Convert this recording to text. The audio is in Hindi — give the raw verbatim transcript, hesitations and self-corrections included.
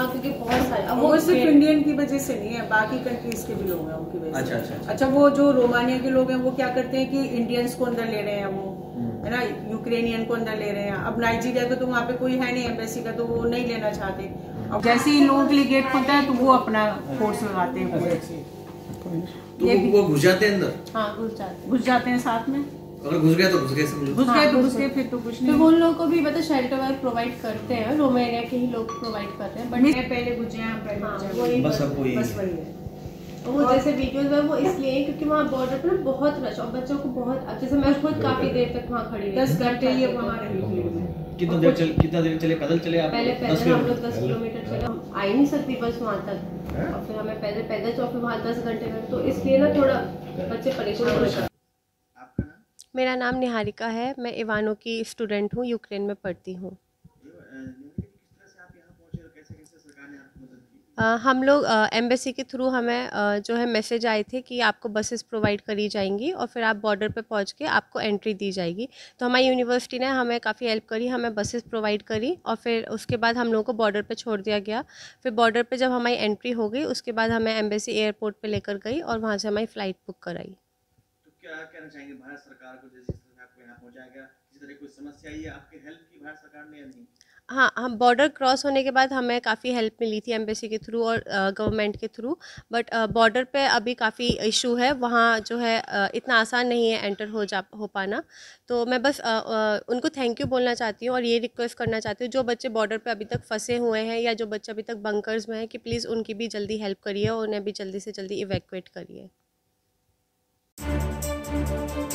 क्योंकि बहुत सारे, वो सिर्फ इंडियन की वजह से नहीं है, बाकी कंट्रीज के भी लोग हैं उनकी वजह से। अच्छा अच्छा अच्छा, अच्छा वो जो रोमानिया के लोग हैं वो क्या करते हैं कि इंडियंस को अंदर ले रहे हैं, वो है ना, यूक्रेनियन को अंदर ले रहे हैं। अब नाइजीरिया का तो वहाँ पे कोई है नहीं एम्बेसी का, तो वो नहीं लेना चाहते। अब जैसे ही लोगों के लिए गेट खुलता है तो वो अपना फोर्स लगाते हैं पूरे। तो वो घुस जाते हैं अंदर? हाँ घुस जाते हैं, घुस जाते हैं साथ में। अगर घुस गए तो घुस गए, समझो घुस गए तो घुस गए, फिर तो कुछ फिर नहीं। वो लोगों को भी मतलब शेल्टर वगैरह प्रोवाइड करते हैं, रोमानिया के ही लोग प्रोवाइड करते हैं, बट मैं पहले गुजरे हैं, हम पहले हाँ, गुजरे वही हैं। बस अब वही बस वही है। और वो जैसे वीडियोस में वो इसलिए है क्योंकि वहाँ बॉर्डर पर ना बहुत रश, और बच्चों को बहुत, अब जैसे मैं खुद काफी देर तक वहाँ खड़ी रही, दस घंटे ये वहाँ रही भीड़ में। कितना देर चल कितना देर चले, पैदल चले आप? पहले दस पैदल हम लोग किलोमीटर दस किलोमीटर चले, हम आ ही नहीं सकती बस वहाँ तक, और फिर हमें पैदल पैदल चौक वहाँ दस घंटे में, तो इसलिए ना थोड़ा बच्चे परेशान हो जाते हैं। आपका नाम? मेरा नाम निहारिका है, मैं इवानो की स्टूडेंट हूँ, यूक्रेन में पढ़ती हूँ। Uh, हम लोग एम्बेसी uh, के थ्रू हमें uh, जो है मैसेज आए थे कि आपको बसेस प्रोवाइड करी जाएंगी और फिर आप बॉर्डर पे पहुंच के आपको एंट्री दी जाएगी। तो हमारी यूनिवर्सिटी ने हमें काफ़ी हेल्प करी, हमें बसेस प्रोवाइड करी और फिर उसके बाद हम लोगों को बॉर्डर पे छोड़ दिया गया। फिर बॉर्डर पे जब हमारी एंट्री हो गई उसके बाद हमें एम्बेसी एयरपोर्ट पे लेकर गई और वहाँ से हमारी फ़्लाइट बुक कराई। तो क्या कहना चाहेंगे भारत सरकार को, जैसे इस तरह आपको यहाँ पहुँचाया गया, किसी तरह कोई समस्या आई है, आपकी हेल्प की भारत सरकार ने या नहीं? हाँ, हम बॉर्डर क्रॉस होने के बाद हमें काफ़ी हेल्प मिली थी एम्बेसी के थ्रू और गवर्नमेंट के थ्रू, बट बॉर्डर पे अभी काफ़ी इशू है, वहाँ जो है uh, इतना आसान नहीं है एंटर हो जा हो पाना। तो मैं बस uh, uh, उनको थैंक यू बोलना चाहती हूँ और ये रिक्वेस्ट करना चाहती हूँ जो बच्चे बॉर्डर पे अभी तक फंसे हुए हैं या जो बच्चे अभी तक बंकर्स में हैं कि प्लीज़ उनकी भी जल्दी हेल्प करिए और उन्हें भी जल्दी से जल्दी इवैक्यूएट करिए।